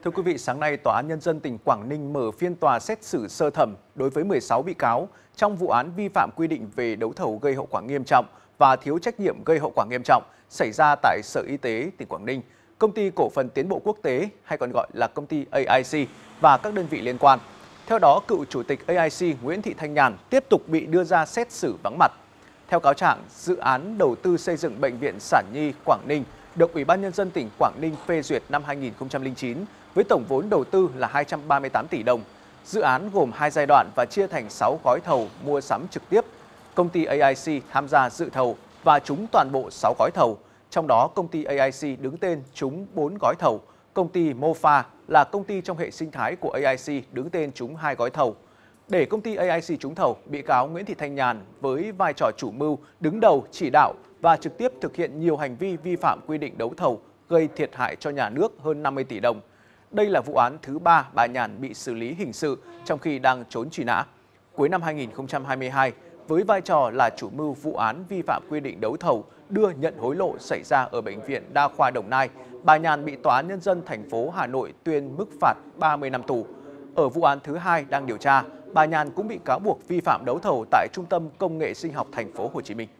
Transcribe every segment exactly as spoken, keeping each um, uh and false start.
Thưa quý vị, sáng nay Tòa án Nhân dân tỉnh Quảng Ninh mở phiên tòa xét xử sơ thẩm đối với mười sáu bị cáo trong vụ án vi phạm quy định về đấu thầu gây hậu quả nghiêm trọng và thiếu trách nhiệm gây hậu quả nghiêm trọng xảy ra tại Sở Y tế tỉnh Quảng Ninh, Công ty Cổ phần Tiến bộ Quốc tế hay còn gọi là công ty a i xê và các đơn vị liên quan. Theo đó, cựu Chủ tịch a i xê Nguyễn Thị Thanh Nhàn tiếp tục bị đưa ra xét xử vắng mặt. Theo cáo trạng, dự án đầu tư xây dựng Bệnh viện Sản Nhi Quảng Ninh được Ủy ban Nhân dân tỉnh Quảng Ninh phê duyệt năm hai nghìn không trăm lẻ chín với tổng vốn đầu tư là hai trăm ba mươi tám tỷ đồng. Dự án gồm hai giai đoạn và chia thành sáu gói thầu mua sắm trực tiếp. Công ty a i xê tham gia dự thầu và trúng toàn bộ sáu gói thầu. Trong đó, công ty a i xê đứng tên trúng bốn gói thầu. Công ty Mofa là công ty trong hệ sinh thái của a i xê đứng tên trúng hai gói thầu. Để công ty a i xê trúng thầu, bị cáo Nguyễn Thị Thanh Nhàn với vai trò chủ mưu, đứng đầu, chỉ đạo và trực tiếp thực hiện nhiều hành vi vi phạm quy định đấu thầu gây thiệt hại cho nhà nước hơn năm mươi tỷ đồng. Đây là vụ án thứ ba bà Nhàn bị xử lý hình sự trong khi đang trốn truy nã. Cuối năm hai nghìn không trăm hai mươi hai, với vai trò là chủ mưu vụ án vi phạm quy định đấu thầu đưa nhận hối lộ xảy ra ở Bệnh viện Đa khoa Đồng Nai, bà Nhàn bị Tòa án Nhân dân thành phố Hà Nội tuyên mức phạt ba mươi năm tù. Ở vụ án thứ hai đang điều tra, bà Nhàn cũng bị cáo buộc vi phạm đấu thầu tại Trung tâm Công nghệ Sinh học thành phố Hồ Chí Minh.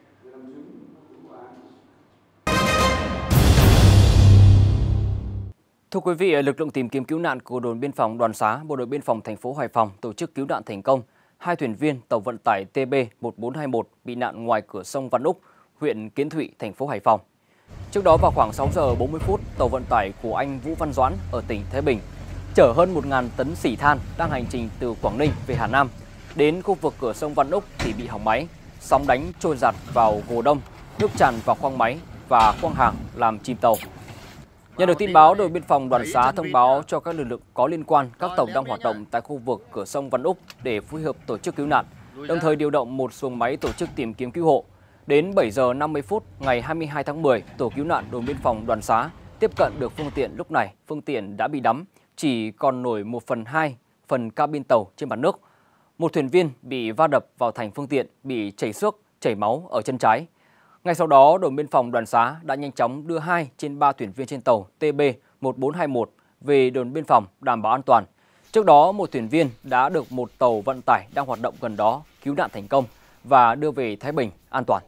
Thưa quý vị, lực lượng tìm kiếm cứu nạn của đồn biên phòng Đoàn Xá, Bộ đội biên phòng thành phố Hải Phòng tổ chức cứu nạn thành công hai thuyền viên tàu vận tải T B một bốn hai một bị nạn ngoài cửa sông Văn Úc, huyện Kiến Thụy, thành phố Hải Phòng. Trước đó vào khoảng sáu giờ bốn mươi phút, tàu vận tải của anh Vũ Văn Doãn ở tỉnh Thái Bình chở hơn một nghìn tấn xỉ than đang hành trình từ Quảng Ninh về Hà Nam. Đến khu vực cửa sông Văn Úc thì bị hỏng máy, sóng đánh trôi giạt vào hồ đông, nước tràn vào khoang máy và khoang hàng làm chìm tàu. Nhận được tin báo, đồn biên phòng Đoàn Xá thông báo cho các lực lượng có liên quan các tàu đang hoạt động tại khu vực cửa sông Văn Úc để phối hợp tổ chức cứu nạn, đồng thời điều động một xuồng máy tổ chức tìm kiếm cứu hộ. Đến bảy giờ năm mươi phút ngày hai mươi hai tháng mười, tổ cứu nạn đồn biên phòng Đoàn Xá tiếp cận được phương tiện. Lúc này, phương tiện đã bị đắm, chỉ còn nổi một phần hai phần cabin tàu trên mặt nước. Một thuyền viên bị va đập vào thành phương tiện, bị chảy xước, chảy máu ở chân trái. Ngay sau đó, đồn biên phòng Đoàn Xá đã nhanh chóng đưa hai trên ba thuyền viên trên tàu T B một bốn hai một về đồn biên phòng đảm bảo an toàn. Trước đó, một thuyền viên đã được một tàu vận tải đang hoạt động gần đó cứu nạn thành công và đưa về Thái Bình an toàn.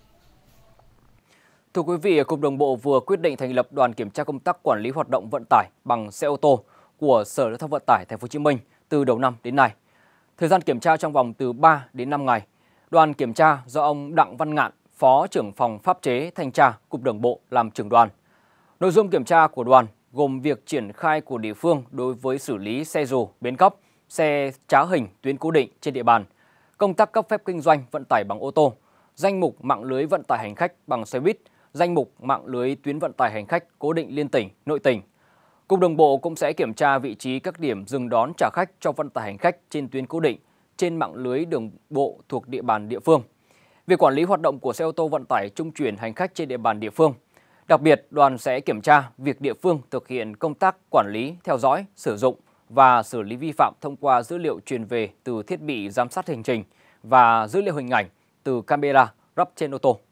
Thưa quý vị, Cục Đường bộ vừa quyết định thành lập đoàn kiểm tra công tác quản lý hoạt động vận tải bằng xe ô tô của Sở Giao thông Vận tải Thành phố Hồ Chí Minh từ đầu năm đến nay. Thời gian kiểm tra trong vòng từ ba đến năm ngày. Đoàn kiểm tra do ông Đặng Văn Ngạn, Phó trưởng phòng pháp chế thanh tra Cục Đường bộ làm trưởng đoàn. Nội dung kiểm tra của đoàn gồm việc triển khai của địa phương đối với xử lý xe dù, bến cóc, xe trá hình tuyến cố định trên địa bàn, công tác cấp phép kinh doanh vận tải bằng ô tô, danh mục mạng lưới vận tải hành khách bằng xe buýt, danh mục mạng lưới tuyến vận tải hành khách cố định liên tỉnh, nội tỉnh. Cục Đường bộ cũng sẽ kiểm tra vị trí các điểm dừng đón trả khách cho vận tải hành khách trên tuyến cố định trên mạng lưới đường bộ thuộc địa bàn địa phương. Việc quản lý hoạt động của xe ô tô vận tải trung chuyển hành khách trên địa bàn địa phương. Đặc biệt, đoàn sẽ kiểm tra việc địa phương thực hiện công tác quản lý, theo dõi, sử dụng và xử lý vi phạm thông qua dữ liệu truyền về từ thiết bị giám sát hành trình và dữ liệu hình ảnh từ camera lắp trên ô tô.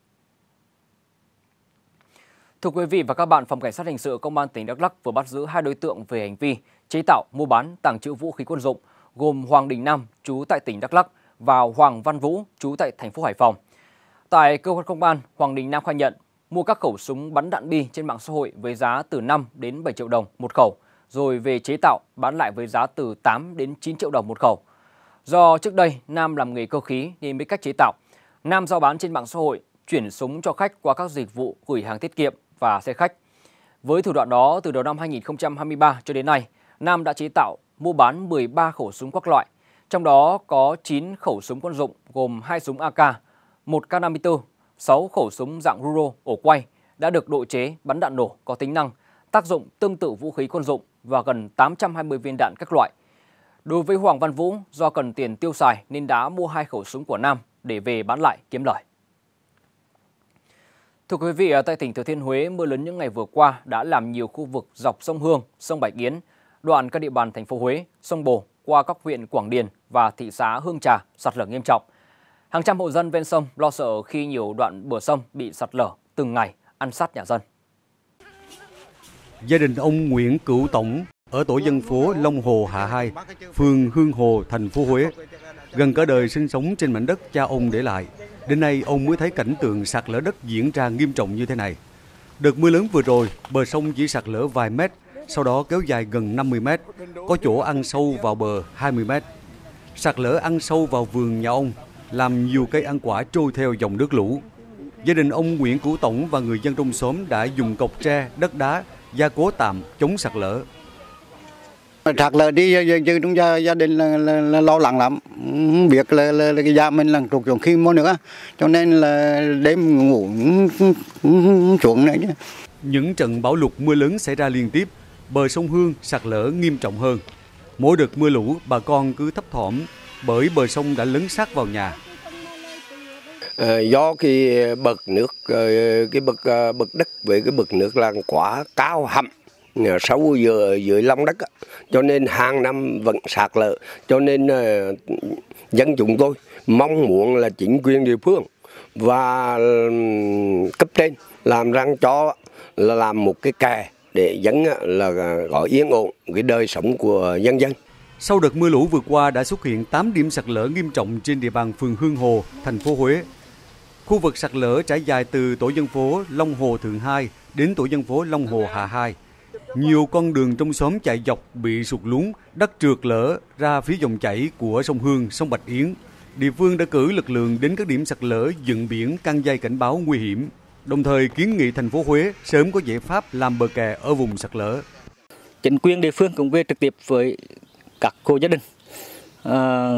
Thưa quý vị và các bạn, Phòng Cảnh sát Hình sự Công an tỉnh Đắk Lắk vừa bắt giữ hai đối tượng về hành vi chế tạo, mua bán, tàng trữ vũ khí quân dụng, gồm Hoàng Đình Nam, trú tại tỉnh Đắk Lắk và Hoàng Văn Vũ, trú tại thành phố Hải Phòng. Tại cơ quan công an, Hoàng Đình Nam khai nhận mua các khẩu súng bắn đạn bi trên mạng xã hội với giá từ năm đến bảy triệu đồng một khẩu, rồi về chế tạo bán lại với giá từ tám đến chín triệu đồng một khẩu. Do trước đây Nam làm nghề cơ khí nên biết cách chế tạo, Nam giao bán trên mạng xã hội, chuyển súng cho khách qua các dịch vụ gửi hàng tiết kiệm và xe khách. Với thủ đoạn đó, từ đầu năm hai nghìn không trăm hai mươi ba cho đến nay, Nam đã chế tạo, mua bán mười ba khẩu súng các loại, trong đó có chín khẩu súng quân dụng gồm hai súng A K, một K năm mươi tư, sáu khẩu súng dạng rulo ổ quay đã được độ chế bắn đạn nổ có tính năng, tác dụng tương tự vũ khí quân dụng và gần tám trăm hai mươi viên đạn các loại. Đối với Hoàng Văn Vũ, do cần tiền tiêu xài nên đã mua hai khẩu súng của Nam để về bán lại kiếm lời. Thưa quý vị, tại tỉnh Thừa Thiên Huế, mưa lớn những ngày vừa qua đã làm nhiều khu vực dọc sông Hương, sông Bạch Yến, đoạn các địa bàn thành phố Huế, sông Bồ qua các huyện Quảng Điền và thị xã Hương Trà sạt lở nghiêm trọng. Hàng trăm hộ dân ven sông lo sợ khi nhiều đoạn bờ sông bị sạt lở từng ngày, ăn sát nhà dân. Gia đình ông Nguyễn Cửu Tổng Ở tổ dân phố Long Hồ Hạ Hai, phường Hương Hồ, thành phố Huế. Gần cả đời sinh sống trên mảnh đất cha ông để lại, đến nay ông mới thấy cảnh tượng sạt lở đất diễn ra nghiêm trọng như thế này. Đợt mưa lớn vừa rồi, bờ sông chỉ sạt lở vài mét, sau đó kéo dài gần năm mươi mét, có chỗ ăn sâu vào bờ hai mươi mét. Sạt lở ăn sâu vào vườn nhà ông, làm nhiều cây ăn quả trôi theo dòng nước lũ. Gia đình ông Nguyễn Cửu Tổng và người dân trong xóm đã dùng cọc tre, đất đá, gia cố tạm chống sạt lở. Sạt lở đi chứ trong gia, gia đình là, là, là lo lắng lắm, không biết là, là, là cái nhà mình là trục trùng khi mua nữa, cho nên là đêm ngủ xuống này chứ. Những trận bão lụt mưa lớn xảy ra liên tiếp, bờ sông Hương sạt lở nghiêm trọng hơn. Mỗi đợt mưa lũ, bà con cứ thấp thỏm bởi bờ sông đã lấn sát vào nhà. À, do cái bậc nước, cái bậc bậc đất với cái bậc nước là quá cao hầm, sâu dưới dưới lòng đất, cho nên hàng năm vẫn sạt lở. Cho nên dân chúng tôi mong muốn là chính quyền địa phương và cấp trên làm răng cho là làm một cái kè để dân là gọi yên ổn cái đời sống của nhân dân. Sau đợt mưa lũ vừa qua đã xuất hiện tám điểm sạt lở nghiêm trọng trên địa bàn phường Hương Hồ, thành phố Huế. Khu vực sạt lở trải dài từ tổ dân phố Long Hồ Thượng Hai đến tổ dân phố Long Hồ Hạ Hai. Nhiều con đường trong xóm chạy dọc bị sụt lún, đất trượt lở ra phía dòng chảy của sông Hương, sông Bạch Yến. Địa phương đã cử lực lượng đến các điểm sạt lở dựng biển căng dây cảnh báo nguy hiểm, đồng thời kiến nghị thành phố Huế sớm có giải pháp làm bờ kè ở vùng sạt lở. Chính quyền địa phương cũng về trực tiếp với các hộ gia đình, à,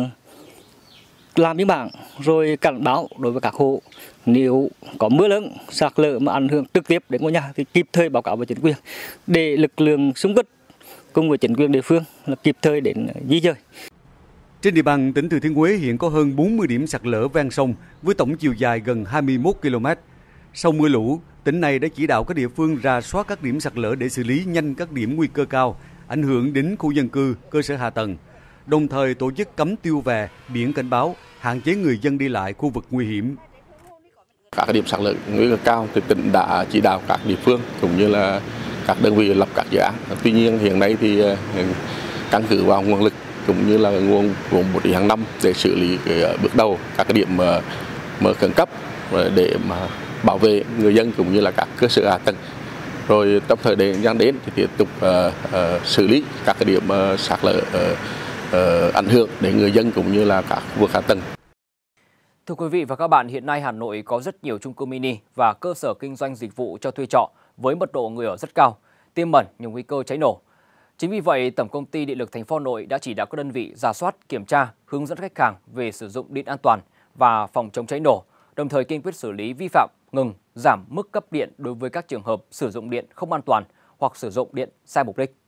làm biên bản rồi cảnh báo đối với các hộ, nếu có mưa lớn sạt lở mà ảnh hưởng trực tiếp đến ngôi nhà thì kịp thời báo cáo với chính quyền để lực lượng xung kích cùng với chính quyền địa phương là kịp thời đến di dời. Trên địa bàn tỉnh Thừa Thiên Huế hiện có hơn bốn mươi điểm sạt lở ven sông với tổng chiều dài gần hai mươi mốt ki lô mét. Sau mưa lũ, tỉnh này đã chỉ đạo các địa phương rà soát các điểm sạt lở để xử lý nhanh các điểm nguy cơ cao, ảnh hưởng đến khu dân cư, cơ sở hạ tầng, đồng thời tổ chức cấm tiêu vè, biển cảnh báo, hạn chế người dân đi lại khu vực nguy hiểm. Các điểm sạt lở nguy cơ cao thì tỉnh đã chỉ đạo các địa phương cũng như là các đơn vị lập các dự án. Tuy nhiên hiện nay thì căn cứ vào nguồn lực cũng như là nguồn vốn một tỷ hàng năm để xử lý cái bước đầu các cái điểm mở khẩn cấp để mà bảo vệ người dân cũng như là các cơ sở hạ tầng. Rồi trong thời gian đến thì tiếp tục uh, uh, xử lý các cái điểm uh, sạt lở uh, uh, ảnh hưởng đến người dân cũng như là các khu vực hạ tầng. Thưa quý vị và các bạn, hiện nay Hà Nội có rất nhiều chung cư mini và cơ sở kinh doanh dịch vụ cho thuê trọ với mật độ người ở rất cao, tiềm ẩn nhiều nguy cơ cháy nổ. Chính vì vậy, Tổng công ty Điện lực thành phố Hà Nội đã chỉ đạo các đơn vị rà soát, kiểm tra, hướng dẫn khách hàng về sử dụng điện an toàn và phòng chống cháy nổ, đồng thời kiên quyết xử lý vi phạm, ngừng, giảm mức cấp điện đối với các trường hợp sử dụng điện không an toàn hoặc sử dụng điện sai mục đích.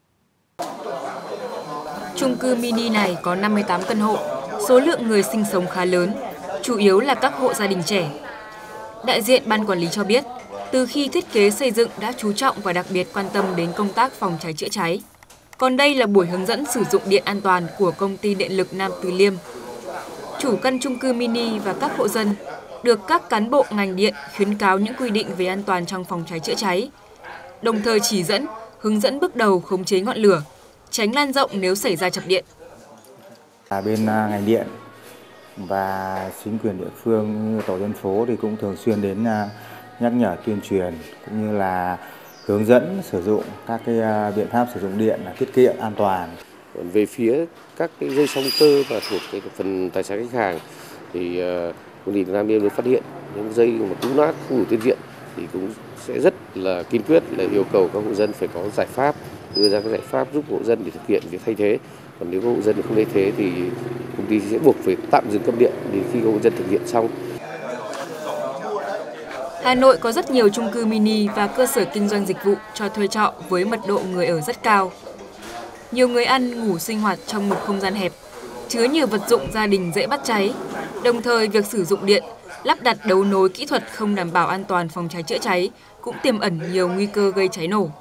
Chung cư mini này có năm mươi tám căn hộ, số lượng người sinh sống khá lớn, chủ yếu là các hộ gia đình trẻ. Đại diện ban quản lý cho biết, từ khi thiết kế xây dựng đã chú trọng và đặc biệt quan tâm đến công tác phòng cháy chữa cháy. Còn đây là buổi hướng dẫn sử dụng điện an toàn của công ty điện lực Nam Từ Liêm. Chủ căn chung cư mini và các hộ dân được các cán bộ ngành điện khuyến cáo những quy định về an toàn trong phòng cháy chữa cháy, đồng thời chỉ dẫn, hướng dẫn bước đầu khống chế ngọn lửa, tránh lan rộng nếu xảy ra chập điện. Bên ngành điện và chính quyền địa phương, tổ dân phố thì cũng thường xuyên đến nhắc nhở, tuyên truyền cũng như là hướng dẫn sử dụng các cái biện pháp sử dụng điện là tiết kiệm, an toàn. Về phía các cái dây sóng tơ và thuộc cái phần tài sản khách hàng thì công ty Nam Liêm phát hiện những dây mà cũ nát không đủ tiên viện thì cũng sẽ rất là kiên quyết là yêu cầu các hộ dân phải có giải pháp, đưa ra các giải pháp giúp hộ dân để thực hiện việc thay thế. Còn nếu hộ dân không thay thế thì công ty sẽ buộc phải tạm dừng cấp điện đến khi hộ dân thực hiện xong. Hà Nội có rất nhiều chung cư mini và cơ sở kinh doanh dịch vụ cho thuê trọ với mật độ người ở rất cao. Nhiều người ăn, ngủ, sinh hoạt trong một không gian hẹp, chứa nhiều vật dụng gia đình dễ bắt cháy. Đồng thời, việc sử dụng điện, lắp đặt đấu nối kỹ thuật không đảm bảo an toàn phòng cháy chữa cháy cũng tiềm ẩn nhiều nguy cơ gây cháy nổ.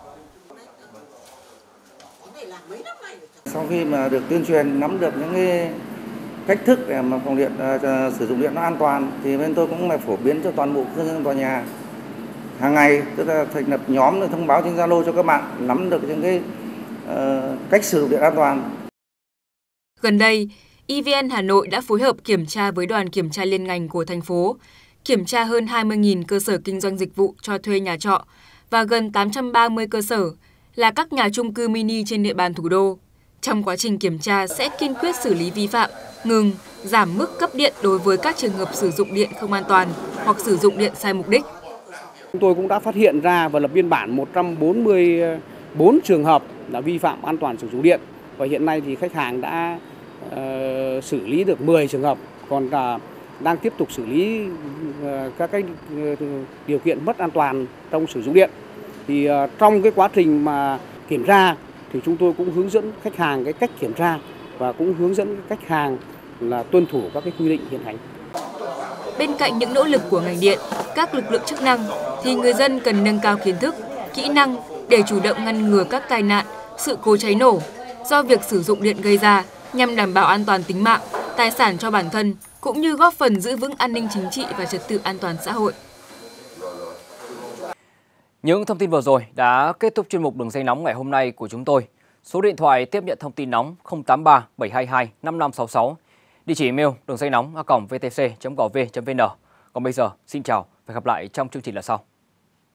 Sau khi mà được tuyên truyền, nắm được những cái cách thức để mà phòng điện uh, sử dụng điện nó an toàn thì bên tôi cũng là phổ biến cho toàn bộ cư dân tòa nhà hàng ngày, tức là thành lập nhóm để thông báo trên Zalo cho các bạn nắm được những cái cách sử dụng điện an toàn. Gần đây, e vê en Hà Nội đã phối hợp kiểm tra với đoàn kiểm tra liên ngành của thành phố, kiểm tra hơn hai mươi nghìn cơ sở kinh doanh dịch vụ cho thuê nhà trọ và gần tám trăm ba mươi cơ sở là các nhà chung cư mini trên địa bàn thủ đô. Trong quá trình kiểm tra sẽ kiên quyết xử lý vi phạm, ngừng, giảm mức cấp điện đối với các trường hợp sử dụng điện không an toàn hoặc sử dụng điện sai mục đích. Chúng tôi cũng đã phát hiện ra và lập biên bản một trăm bốn mươi tư trường hợp là vi phạm an toàn sử dụng điện, và hiện nay thì khách hàng đã uh, xử lý được mười trường hợp, còn uh, đang tiếp tục xử lý uh, các cái uh, điều kiện mất an toàn trong sử dụng điện. Thì uh, trong cái quá trình mà kiểm tra thì chúng tôi cũng hướng dẫn khách hàng cái cách kiểm tra và cũng hướng dẫn khách hàng là tuân thủ các cái quy định hiện hành. Bên cạnh những nỗ lực của ngành điện, các lực lượng chức năng thì người dân cần nâng cao kiến thức, kỹ năng để chủ động ngăn ngừa các tai nạn, sự cố cháy nổ do việc sử dụng điện gây ra nhằm đảm bảo an toàn tính mạng, tài sản cho bản thân cũng như góp phần giữ vững an ninh chính trị và trật tự an toàn xã hội. Những thông tin vừa rồi đã kết thúc chuyên mục Đường dây nóng ngày hôm nay của chúng tôi. Số điện thoại tiếp nhận thông tin nóng không tám ba bảy hai hai năm năm sáu sáu. Địa chỉ email đường dây nóng a còng vê tê xê chấm gov chấm vê en. Còn bây giờ, xin chào và hẹn gặp lại trong chương trình lần sau.